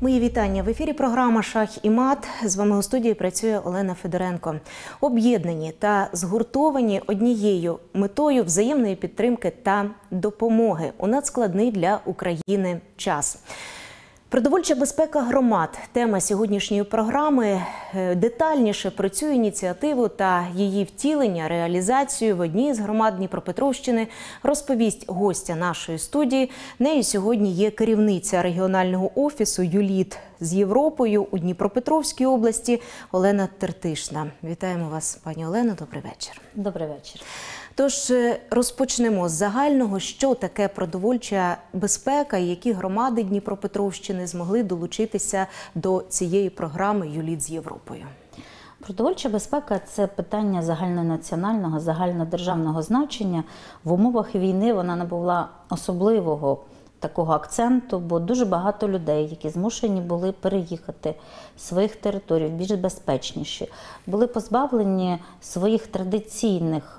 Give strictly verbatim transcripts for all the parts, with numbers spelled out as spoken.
Мої вітання. В ефірі програма «Шах і мат». З вами у студії працює Олена Федоренко. Об'єднані та згуртовані однією метою взаємної підтримки та допомоги у надскладний для України час. Продовольча безпека громад – тема сьогоднішньої програми. Детальніше про цю ініціативу та її втілення, реалізацію в одній з громад Дніпропетровщини розповість гостя нашої студії. Нею сьогодні є керівниця регіонального офісу «Юліт з Європою» у Дніпропетровській області Олена Тертишна. Вітаємо вас, пані Олено. Добрий вечір. Добрий вечір. Тож розпочнемо з загального, що таке продовольча безпека і які громади Дніпропетровщини змогли долучитися до цієї програми «Юліт з Європою». Продовольча безпека – це питання загальнонаціонального, загальнодержавного значення. В умовах війни вона набула особливого такого акценту, бо дуже багато людей, які змушені були переїхати з своїх територій, більш безпечніші, були позбавлені своїх традиційних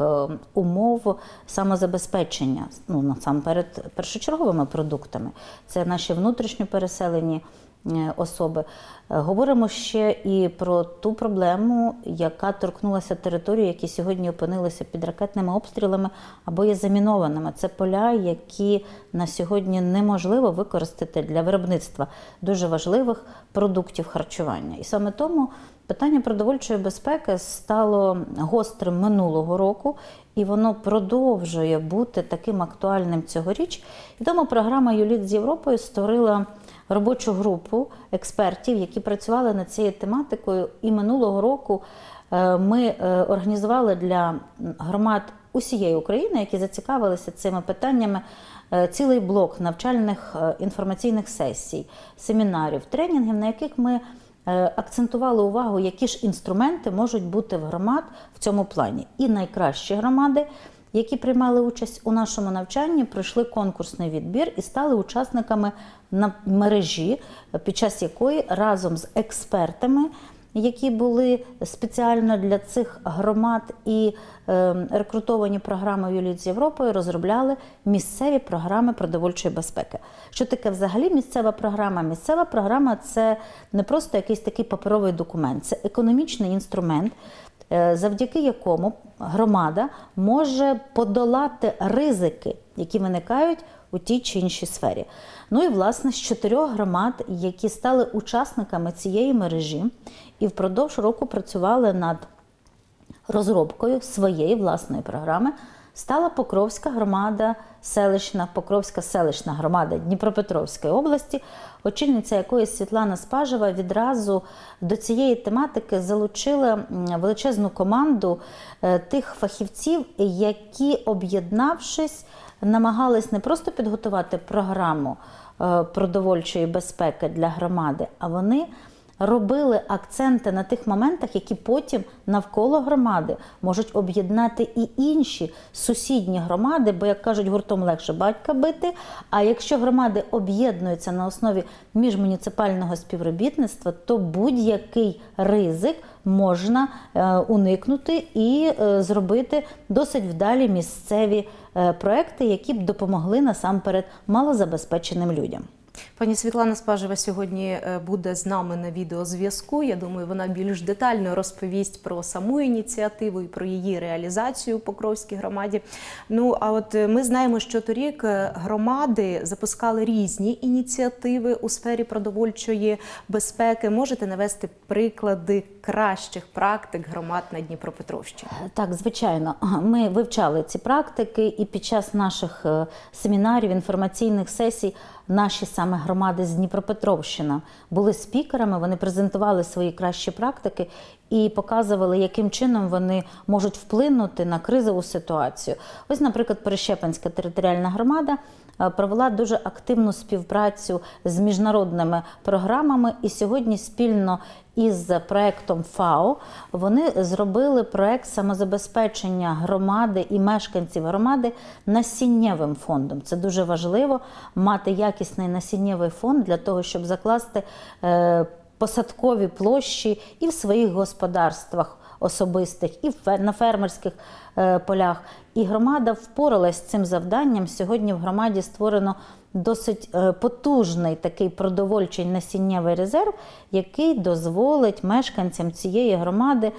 умов самозабезпечення, ну, насамперед, першочерговими продуктами. Це наші внутрішньо переселені особи. Говоримо ще і про ту проблему, яка торкнулася території, які сьогодні опинилися під ракетними обстрілами або є замінованими. Це поля, які на сьогодні неможливо використати для виробництва дуже важливих продуктів харчування. І саме тому питання продовольчої безпеки стало гострим минулого року, і воно продовжує бути таким актуальним цьогоріч. І тому програма «Юліт з Європою» створила робочу групу експертів, які працювали над цією тематикою. І минулого року ми організували для громад усієї України, які зацікавилися цими питаннями, цілий блок навчальних інформаційних сесій, семінарів, тренінгів, на яких ми акцентували увагу, які ж інструменти можуть бути в громад в цьому плані. І найкращі громади, які приймали участь у нашому навчанні, пройшли конкурсний відбір і стали учасниками на мережі, під час якої разом з експертами, які були спеціально для цих громад і е, рекрутовані програмою «Юліт з Європою», розробляли місцеві програми продовольчої безпеки. Що таке взагалі місцева програма? Місцева програма – це не просто якийсь такий паперовий документ, це економічний інструмент, завдяки якому громада може подолати ризики, які виникають у тій чи іншій сфері. Ну і, власне, з чотирьох громад, які стали учасниками цієї мережі і впродовж року працювали над розробкою своєї власної програми, стала Покровська громада, селищна, Покровська селищна громада Дніпропетровської області, очільниця якої Світлана Спажева відразу до цієї тематики залучила величезну команду тих фахівців, які, об'єднавшись, намагались не просто підготувати програму продовольчої безпеки для громади, а вони робили акценти на тих моментах, які потім навколо громади можуть об'єднати і інші сусідні громади, бо, як кажуть, гуртом легше батька бити, а якщо громади об'єднуються на основі міжмуніципального співробітництва, то будь-який ризик можна е, уникнути і е, зробити досить вдалі місцеві е, проекти, які б допомогли насамперед малозабезпеченим людям. Пані Світлана Спажева сьогодні буде з нами на відеозв'язку. Я думаю, вона більш детально розповість про саму ініціативу і про її реалізацію у Покровській громаді. Ну, а от ми знаємо, що торік громади запускали різні ініціативи у сфері продовольчої безпеки. Можете навести приклади кращих практик громад на Дніпропетровщині? Так, звичайно. Ми вивчали ці практики і під час наших семінарів, інформаційних сесій наші саме громади з Дніпропетровщини були спікерами, вони презентували свої кращі практики і показували, яким чином вони можуть вплинути на кризову ситуацію. Ось, наприклад, Перещепинська територіальна громада провела дуже активну співпрацю з міжнародними програмами, і сьогодні спільно із проєктом ФАО вони зробили проєкт самозабезпечення громади і мешканців громади насіннєвим фондом. Це дуже важливо мати якісний насіннєвий фонд для того, щоб закласти е, посадкові площі і в своїх господарствах особистих, і на фермерських полях, І громада впоралась з цим завданням. Сьогодні в громаді створено досить потужний такий продовольчий насіннєвий резерв, який дозволить мешканцям цієї громади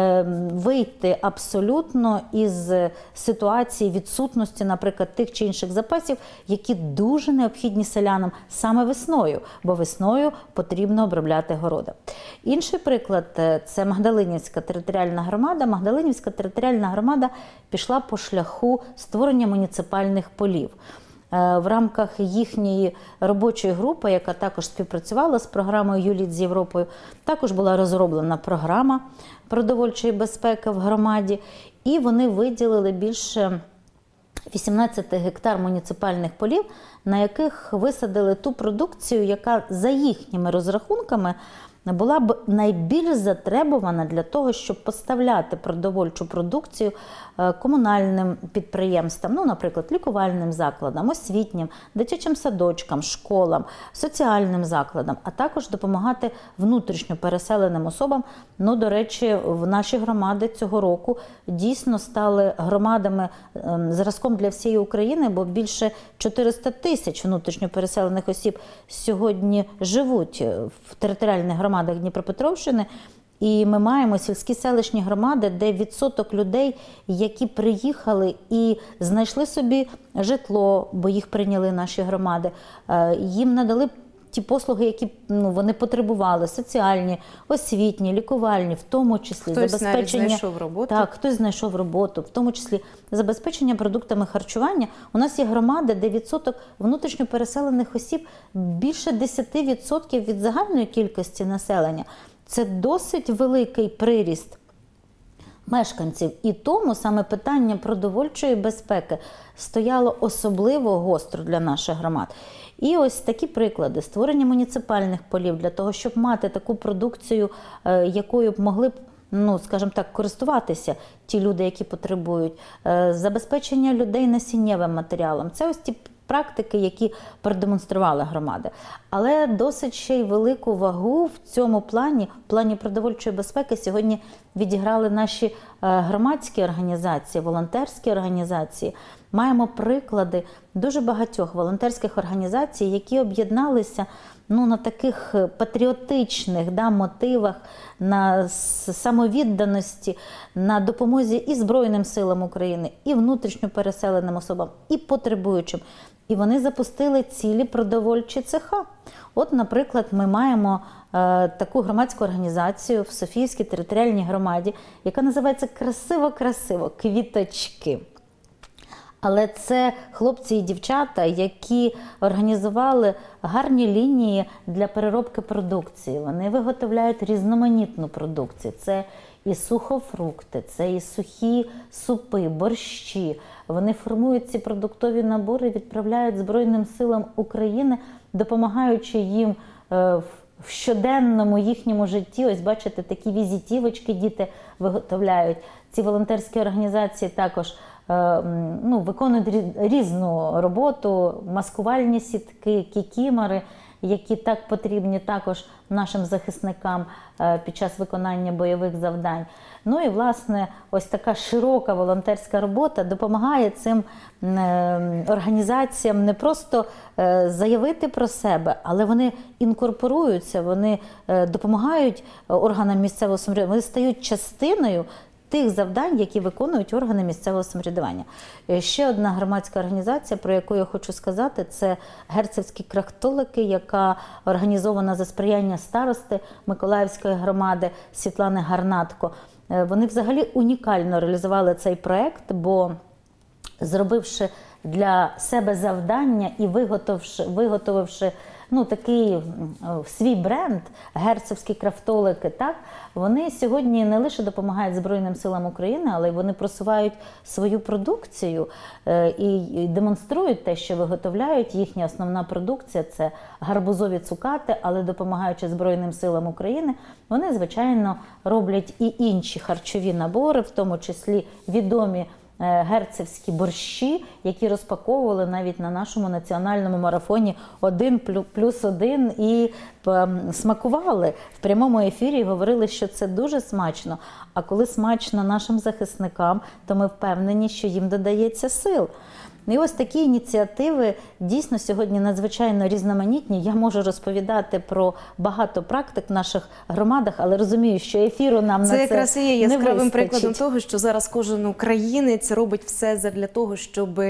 вийти абсолютно із ситуації відсутності, наприклад, тих чи інших запасів, які дуже необхідні селянам саме весною, бо весною потрібно обробляти городи. Інший приклад – це Магдалинівська територіальна громада. Магдалинівська територіальна громада пішла по шляху створення муніципальних полів. В рамках їхньої робочої групи, яка також співпрацювала з програмою «Юліт з Європою», також була розроблена програма продовольчої безпеки в громаді, і вони виділили більше вісімнадцять гектар муніципальних полів, на яких висадили ту продукцію, яка за їхніми розрахунками була б найбільш затребувана для того, щоб поставляти продовольчу продукцію комунальним підприємствам, ну, наприклад, лікувальним закладам, освітнім, дитячим садочкам, школам, соціальним закладам, а також допомагати внутрішньо переселеним особам. Ну, до речі, в наші громади цього року дійсно стали громадами зразком для всієї України, бо більше чотириста тисяч внутрішньо переселених осіб сьогодні живуть в територіальних громадах Дніпропетровщини. І ми маємо сільські селищні громади, де відсоток людей, які приїхали і знайшли собі житло, бо їх прийняли наші громади, їм надали ті послуги, які ну, вони потребували, соціальні, освітні, лікувальні, в тому числі хтось забезпечення, навіть знайшов роботу. Так, хтось знайшов роботу, в тому числі забезпечення продуктами харчування. У нас є громади, де відсоток внутрішньо переселених осіб більше десять відсотків від загальної кількості населення. Це досить великий приріст мешканців. І тому саме питання продовольчої безпеки стояло особливо гостро для наших громад. І ось такі приклади. Створення муніципальних полів для того, щоб мати таку продукцію, якою б могли б, ну, скажімо так, користуватися ті люди, які потребують. Забезпечення людей насіннєвим матеріалом. Це ось ті практики, які продемонстрували громади. Але досить ще й велику вагу в цьому плані, в плані продовольчої безпеки, сьогодні відіграли наші громадські організації, волонтерські організації. Маємо приклади дуже багатьох волонтерських організацій, які об'єдналися ну, на таких патріотичних да, мотивах, на самовідданості, на допомозі і Збройним силам України, і внутрішньо переселеним особам, і потребуючим. І вони запустили цілі продовольчі цеха. От, наприклад, ми маємо е, таку громадську організацію в Софіївській територіальній громаді, яка називається «Красиво-красиво» – «Квіточки». Але це хлопці і дівчата, які організували гарні лінії для переробки продукції. Вони виготовляють різноманітну продукцію. Це і сухофрукти, це і сухі супи, борщі. Вони формують ці продуктові набори і відправляють Збройним силам України, допомагаючи їм в щоденному їхньому житті. Ось бачите, такі візитівочки діти виготовляють. Ці волонтерські організації також ну, виконують різну роботу, маскувальні сітки, кікімори, які так потрібні також нашим захисникам під час виконання бойових завдань. Ну і, власне, ось така широка волонтерська робота допомагає цим організаціям не просто заявити про себе, але вони інкорпоруються, вони допомагають органам місцевого самоврядування, вони стають частиною тих завдань, які виконують органи місцевого самоврядування. Ще одна громадська організація, про яку я хочу сказати, це Герцевські крахтолики, яка організована за сприяння старости Миколаївської громади Світлани Гарнатко. Вони взагалі унікально реалізували цей проект, бо зробивши для себе завдання і виготовивши, виготовивши ну, такий свій бренд, герцевські крафтолики, так, вони сьогодні не лише допомагають Збройним силам України, але й вони просувають свою продукцію і демонструють те, що виготовляють. Їхня основна продукція – це гарбузові цукати, але допомагаючи Збройним силам України, вони, звичайно, роблять і інші харчові набори, в тому числі відомі герцевські борщі, які розпаковували навіть на нашому національному марафоні один плюс один і смакували в прямому ефірі і говорили, що це дуже смачно. А коли смачно нашим захисникам, то ми впевнені, що їм додається сил. І ось такі ініціативи дійсно сьогодні надзвичайно різноманітні. Я можу розповідати про багато практик в наших громадах, але розумію, що ефіру нам це на це якраз і є не яскравим вистачить. прикладом того, що зараз кожен українець робить все задля того, щоб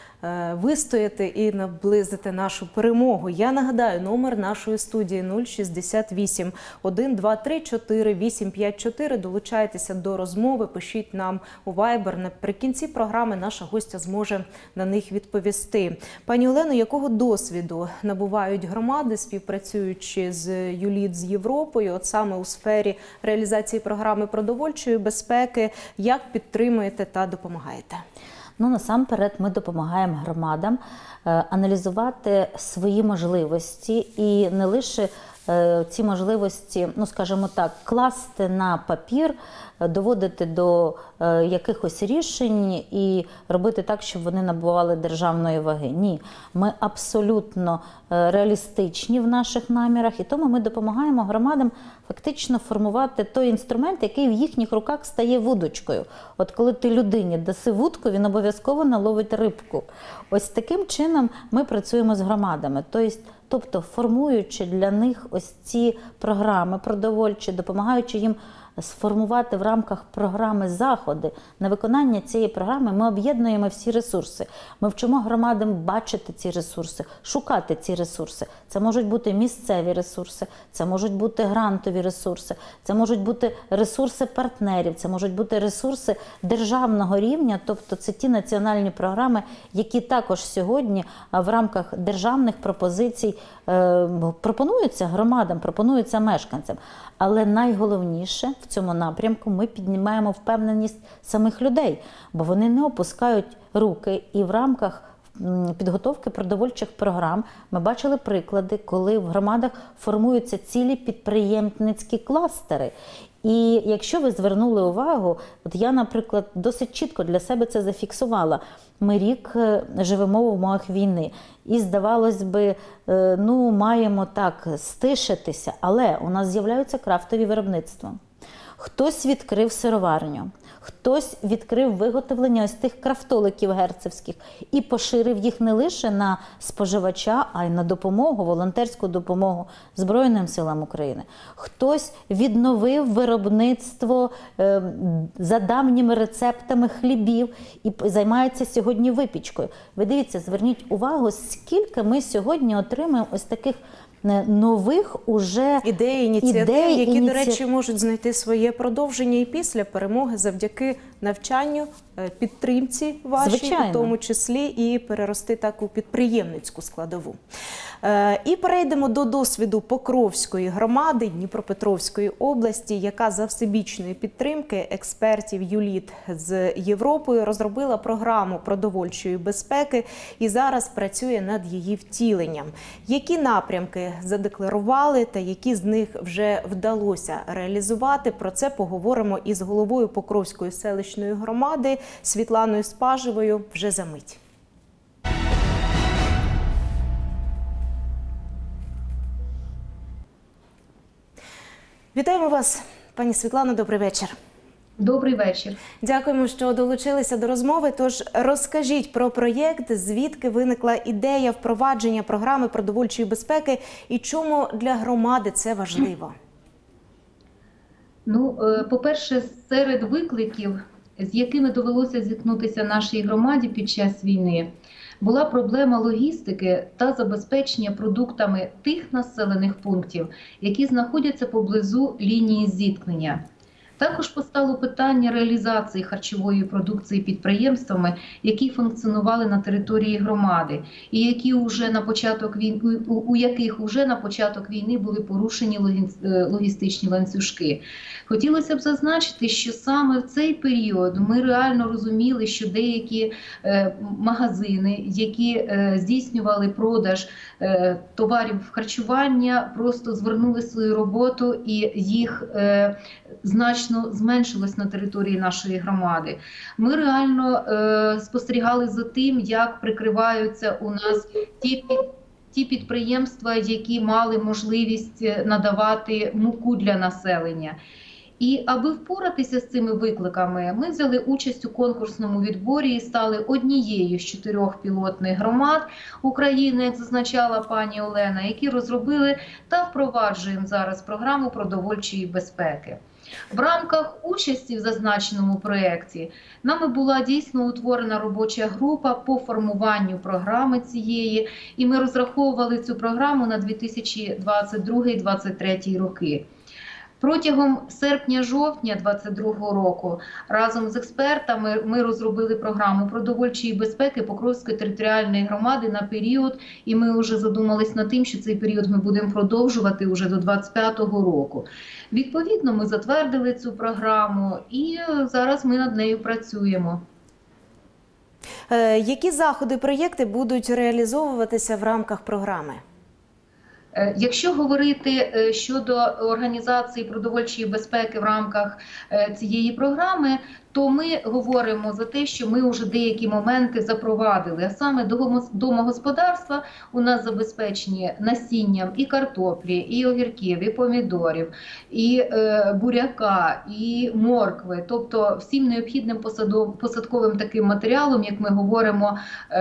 вистояти і наблизити нашу перемогу. Я нагадаю, номер нашої студії нуль шістдесят вісім один два три чотири вісім п'ять чотири. Долучайтеся до розмови, пишіть нам у Viber. Наприкінці програми наша гостя зможе на них відповісти. Пані Олено, якого досвіду набувають громади, співпрацюючи з ЮЛІТ з Європою, от саме у сфері реалізації програми продовольчої безпеки, як підтримуєте та допомагаєте? Ну, насамперед, ми допомагаємо громадам е, аналізувати свої можливості і не лише е, ці можливості, ну, скажімо так, класти на папір, доводити до е, якихось рішень і робити так, щоб вони набували державної ваги. Ні, ми абсолютно е, реалістичні в наших намірах, і тому ми допомагаємо громадам фактично формувати той інструмент, який в їхніх руках стає вудочкою. От коли ти людині даси вудку, він обов'язково наловить рибку. Ось таким чином ми працюємо з громадами. Тобто формуючи для них ось ці програми продовольчі, допомагаючи їм сформувати в рамках програми заходи на виконання цієї програми, ми об'єднуємо всі ресурси. Ми вчимо громадам бачити ці ресурси, шукати ці ресурси. Це можуть бути місцеві ресурси, це можуть бути грантові ресурси, це можуть бути ресурси партнерів, це можуть бути ресурси державного рівня, тобто це ті національні програми, які також сьогодні в рамках державних пропозицій е, пропонуються громадам, пропонуються мешканцям. Але найголовніше в цьому напрямку ми піднімаємо впевненість самих людей, бо вони не опускають руки. І в рамках підготовки продовольчих програм ми бачили приклади, коли в громадах формуються цілі підприємницькі кластери. І якщо ви звернули увагу, от я, наприклад, досить чітко для себе це зафіксувала. Ми рік живемо в умовах війни. І, здавалось би, ну, маємо так стишитися, але у нас з'являються крафтові виробництва. Хтось відкрив сироварню, хтось відкрив виготовлення ось тих крафтоликів герцевських і поширив їх не лише на споживача, а й на допомогу, волонтерську допомогу Збройним силам України. Хтось відновив виробництво е, за давніми рецептами хлібів і займається сьогодні випічкою. Ви дивіться, зверніть увагу, скільки ми сьогодні отримуємо ось таких нових уже ідей, ініціатив, ідей, які, ініці... до речі, можуть знайти своє продовження і після перемоги завдяки навчанню, підтримці вашій, Звичайно. у тому числі, і перерости так у підприємницьку складову. І перейдемо до досвіду Покровської громади Дніпропетровської області, яка за всебічної підтримки експертів ЮЛІТ з Європою розробила програму продовольчої безпеки і зараз працює над її втіленням. Які напрямки задекларували та які з них вже вдалося реалізувати? Про це поговоримо із головою Покровської селищної громади Світланою Спажевою вже за мить. Вітаємо вас, пані Світлано, добрий вечір. Добрий вечір. Дякуємо, що долучилися до розмови. Тож розкажіть про проєкт, звідки виникла ідея впровадження програми продовольчої безпеки і чому для громади це важливо? Ну, по-перше, серед викликів, з якими довелося зіткнутися нашій громаді під час війни, була проблема логістики та забезпечення продуктами тих населених пунктів, які знаходяться поблизу лінії зіткнення. Також постало питання реалізації харчової продукції підприємствами, які функціонували на території громади, і які вже на початок війни, у яких вже на початок війни були порушені логістичні ланцюжки. Хотілося б зазначити, що саме в цей період ми реально розуміли, що деякі е, магазини, які е, здійснювали продаж е, товарів харчування, просто звернули свою роботу і їх е, значно значно зменшилось на території нашої громади. Ми реально е, спостерігали за тим, як прикриваються у нас ті під ті підприємства, які мали можливість надавати муку для населення. І аби впоратися з цими викликами, ми взяли участь у конкурсному відборі і стали однією з чотирьох пілотних громад України, як зазначала пані Олена, які розробили та впроваджуємо зараз програму продовольчої безпеки. В рамках участі в зазначеному проєкті нами була дійсно утворена робоча група по формуванню програми цієї, і ми розраховували цю програму на дві тисячі двадцять другий - дві тисячі двадцять третій роки. Протягом серпня-жовтня дві тисячі двадцять другого року разом з експертами ми розробили програму продовольчої безпеки Покровської територіальної громади на період, і ми вже задумались над тим, що цей період ми будемо продовжувати вже до двадцять п'ятого року. Відповідно, ми затвердили цю програму і зараз ми над нею працюємо. Які заходи, проєкти будуть реалізовуватися в рамках програми? Якщо говорити щодо організації продовольчої безпеки в рамках цієї програми, то ми говоримо за те, що ми вже деякі моменти запровадили. А саме домогосподарства у нас забезпечені насінням і картоплі, і огірків, і помідорів, і буряка, і моркви. Тобто всім необхідним посадковим таким матеріалом, як ми говоримо,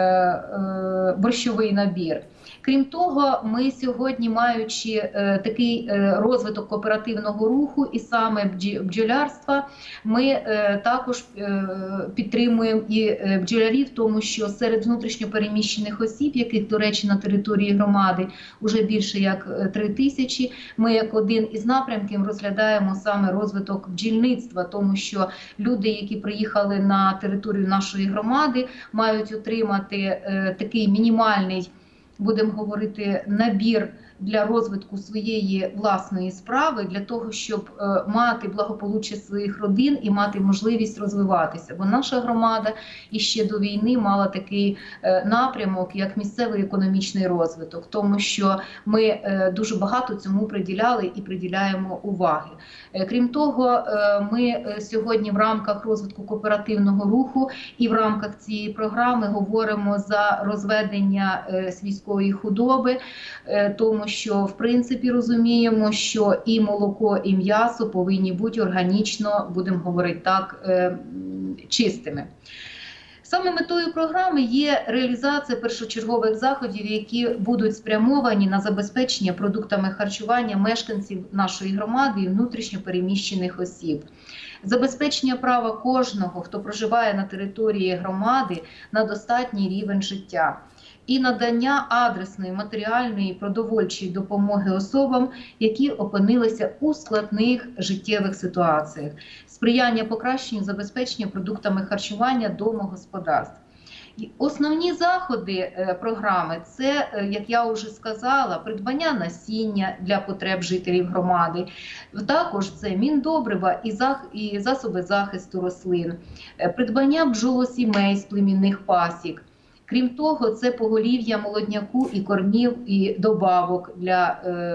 борщовий набір. Крім того, ми сьогодні, маючи е, такий е, розвиток кооперативного руху і саме бджолярства, ми е, також е, підтримуємо і е, бджолярів, тому що серед внутрішньопереміщених осіб, яких, до речі, на території громади вже більше як три тисячі, ми як один із напрямків розглядаємо саме розвиток бджільництва, тому що люди, які приїхали на територію нашої громади, мають отримати е, такий мінімальний, будемо говорити, набір для розвитку своєї власної справи, для того, щоб е, мати благополуччя своїх родин і мати можливість розвиватися. Бо наша громада іще до війни мала такий е, напрямок, як місцевий економічний розвиток, тому що ми е, дуже багато цьому приділяли і приділяємо уваги. Е, крім того, е, ми сьогодні в рамках розвитку кооперативного руху і в рамках цієї програми говоримо за розведення е, свійської худоби, е, тому що, в принципі, розуміємо, що і молоко, і м'ясо повинні бути органічно, будемо говорити так, чистими. Саме метою програми є реалізація першочергових заходів, які будуть спрямовані на забезпечення продуктами харчування мешканців нашої громади і внутрішньопереміщених осіб. Забезпечення права кожного, хто проживає на території громади, на достатній рівень життя. І надання адресної, матеріальної і продовольчої допомоги особам, які опинилися у складних життєвих ситуаціях, сприяння покращенню забезпечення продуктами харчування домогосподарств. Основні заходи програми – це, як я вже сказала, придбання насіння для потреб жителів громади, також це міндобрива і засоби захисту рослин, придбання бджолосімей з племінних пасік. Крім того, це поголів'я молодняку і кормів, і добавок для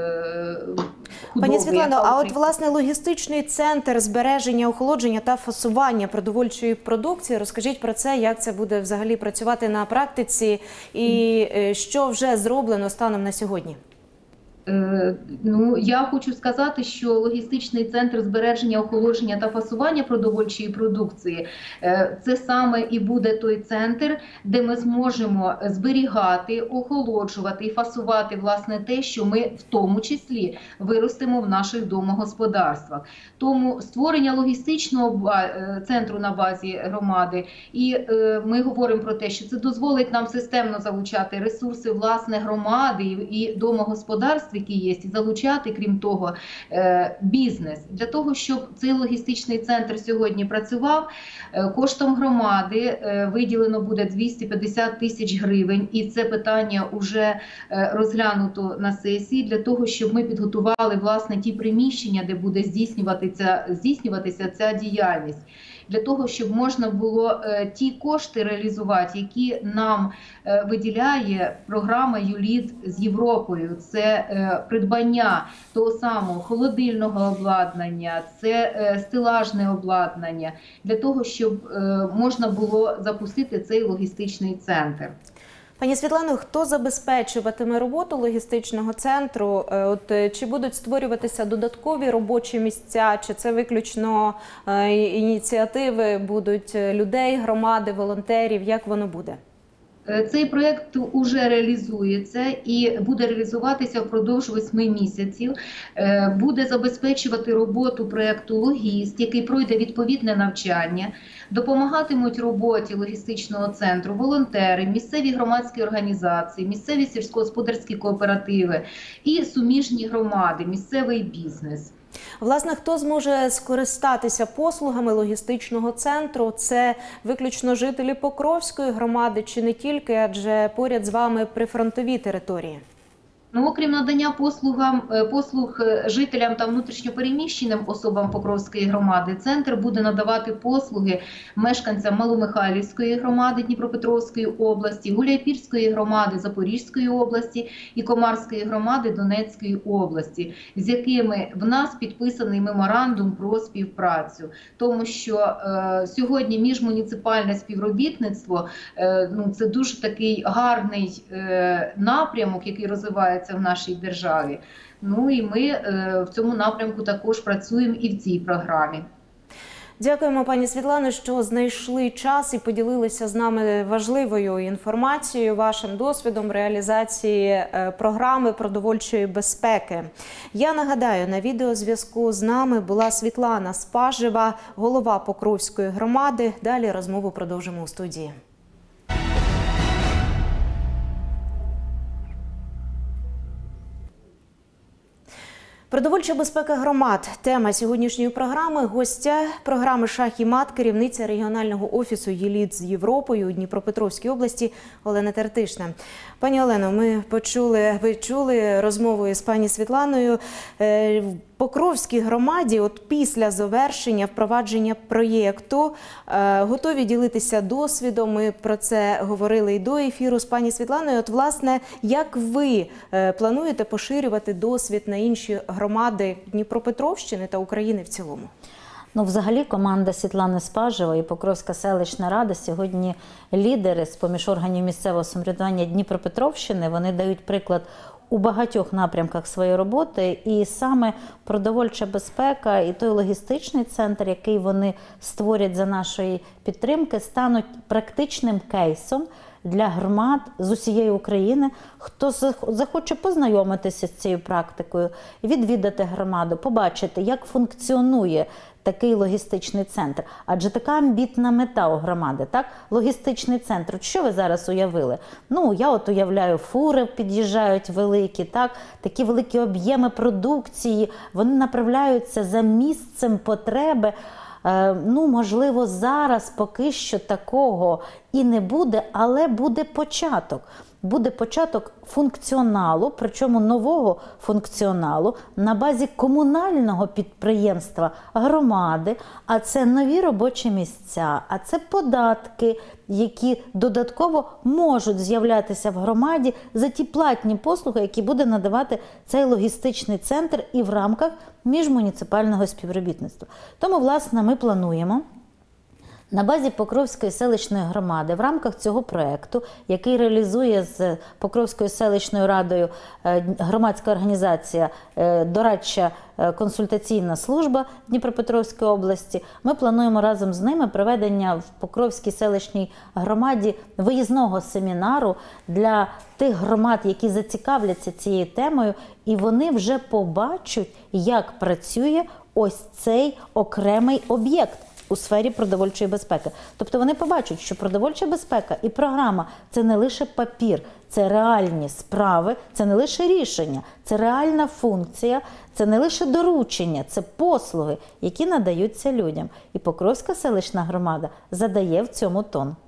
е, худоби. Пані Світлано, а от, власне, логістичний центр збереження, охолодження та фасування продовольчої продукції, розкажіть про це, як це буде взагалі працювати на практиці і що вже зроблено станом на сьогодні? Ну, я хочу сказати, що логістичний центр збереження, охолодження та фасування продовольчої продукції – це саме і буде той центр, де ми зможемо зберігати, охолоджувати і фасувати, власне, те, що ми в тому числі виростимо в наших домогосподарствах. Тому створення логістичного центру на базі громади, і ми говоримо про те, що це дозволить нам системно залучати ресурси, власне, громади і домогосподарств, які є, і залучати, крім того, бізнес. Для того, щоб цей логістичний центр сьогодні працював, коштом громади виділено буде двісті п'ятдесят тисяч гривень, і це питання вже розглянуто на сесії, для того, щоб ми підготували, власне, ті приміщення, де буде здійснюватися, здійснюватися ця діяльність. для того, щоб можна було ті кошти реалізувати, які нам виділяє програма ЮЛІТ з Європою. Це придбання того самого холодильного обладнання, це стелажне обладнання, для того, щоб можна було запустити цей логістичний центр. Пані Світлано, хто забезпечуватиме роботу логістичного центру? От, чи будуть створюватися додаткові робочі місця, чи це виключно е, ініціативи будуть людей, громади, волонтерів? Як воно буде? Цей проєкт уже реалізується і буде реалізуватися впродовж восьми місяців. Буде забезпечувати роботу проєкту логіст, який пройде відповідне навчання. Допомагатимуть роботі логістичного центру волонтери, місцеві громадські організації, місцеві сільськогосподарські кооперативи і суміжні громади, місцевий бізнес. Власне, хто зможе скористатися послугами логістичного центру? Це виключно жителі Покровської громади чи не тільки, адже поряд з вами прифронтові території? Ну, окрім надання послугам, послуг жителям та внутрішньопереміщеним особам Покровської громади, центр буде надавати послуги мешканцям Маломихайлівської громади Дніпропетровської області, Гуляйпільської громади Запорізької області і Комарської громади Донецької області, з якими в нас підписаний меморандум про співпрацю. Тому що е, сьогодні міжмуніципальне співробітництво е, ну, це дуже такий гарний е, напрямок, який розвивається в нашій державі. Ну і ми е, в цьому напрямку також працюємо і в цій програмі. Дякуємо, пані Світлано, що знайшли час і поділилися з нами важливою інформацією, вашим досвідом реалізації програми продовольчої безпеки. Я нагадаю, на відеозв'язку з нами була Світлана Спажева, голова Покровської громади. Далі розмову продовжимо у студії. Продовольча безпека громад – тема сьогоднішньої програми. Гостя програми «Шах і мат» – керівниця регіонального офісу ЮЛІТ з Європою у Дніпропетровській області Олена Тертишна. Пані Олено, ми почули, ви чули розмову з пані Світланою. В Покровській громаді от після завершення впровадження проєкту готові ділитися досвідом. Ми про це говорили і до ефіру з пані Світланою. От, власне, як ви плануєте поширювати досвід на інші громади Дніпропетровщини та України в цілому? Ну, взагалі, команда Світлани Спажевої і Покровська селищна рада сьогодні лідери з-поміж органів місцевого самоврядування Дніпропетровщини. Вони дають приклад у багатьох напрямках своєї роботи, і саме продовольча безпека і той логістичний центр, який вони створять за нашої підтримки, стануть практичним кейсом для громад з усієї України. Хто захоче познайомитися з цією практикою, відвідати громаду, побачити, як функціонує такий логістичний центр. Адже така амбітна мета у громади, так? Логістичний центр. Що ви зараз уявили? Ну, я от уявляю, фури під'їжджають великі, так? Такі великі об'єми продукції, вони направляються за місцем потреби. Ну, можливо, зараз поки що такого і не буде, але буде початок. Буде початок функціоналу, причому нового функціоналу на базі комунального підприємства громади, а це нові робочі місця, а це податки, які додатково можуть з'являтися в громаді за ті платні послуги, які буде надавати цей логістичний центр і в рамках міжмуніципального співробітництва. Тому, власне, ми плануємо на базі Покровської селищної громади в рамках цього проєкту, який реалізує з Покровською селищною радою громадська організація «Дорадча консультаційна служба Дніпропетровської області», ми плануємо разом з ними проведення в Покровській селищній громаді виїзного семінару для тих громад, які зацікавляться цією темою, і вони вже побачать, як працює ось цей окремий об'єкт у сфері продовольчої безпеки. Тобто вони побачать, що продовольча безпека і програма – це не лише папір, це реальні справи, це не лише рішення, це реальна функція, це не лише доручення, це послуги, які надаються людям. І Покровська селищна громада задає в цьому тон.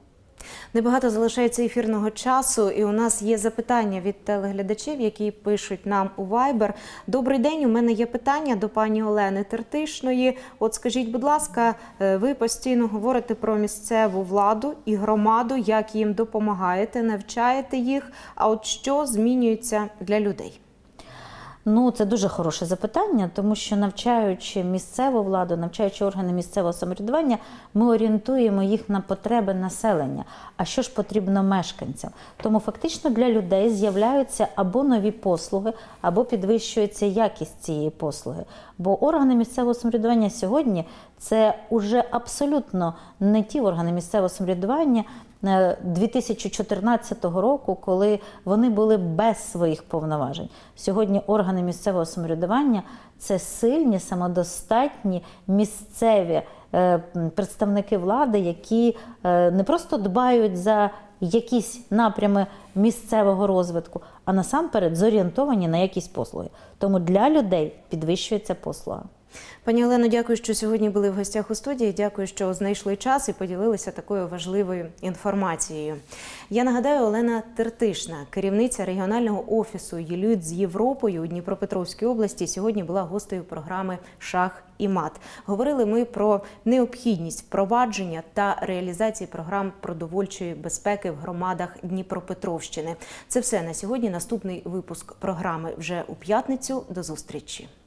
Небагато залишається ефірного часу, і у нас є запитання від телеглядачів, які пишуть нам у Viber. Добрий день, у мене є питання до пані Олени Тертишної. От скажіть, будь ласка, ви постійно говорите про місцеву владу і громаду, як їм допомагаєте, навчаєте їх, а от що змінюється для людей? Ну, це дуже хороше запитання, тому що навчаючи місцеву владу, навчаючи органи місцевого самоврядування, ми орієнтуємо їх на потреби населення. А що ж потрібно мешканцям? Тому фактично для людей з'являються або нові послуги, або підвищується якість цієї послуги. Бо органи місцевого самоврядування сьогодні – це уже абсолютно не ті органи місцевого самоврядування дві тисячі чотирнадцятого року, коли вони були без своїх повноважень. Сьогодні органи місцевого самоврядування – це сильні, самодостатні місцеві представники влади, які не просто дбають за якісь напрями місцевого розвитку, а насамперед зорієнтовані на якісь послуги. Тому для людей підвищується послуга. Пані Олено, дякую, що сьогодні були в гостях у студії. Дякую, що знайшли час і поділилися такою важливою інформацією. Я нагадаю, Олена Тертишна, керівниця регіонального офісу «Єлюд з Європою» у Дніпропетровській області, сьогодні була гостею програми «Шах і мат». Говорили ми про необхідність впровадження та реалізації програм продовольчої безпеки в громадах Дніпропетровщини. Це все на сьогодні. Наступний випуск програми вже у п'ятницю. До зустрічі.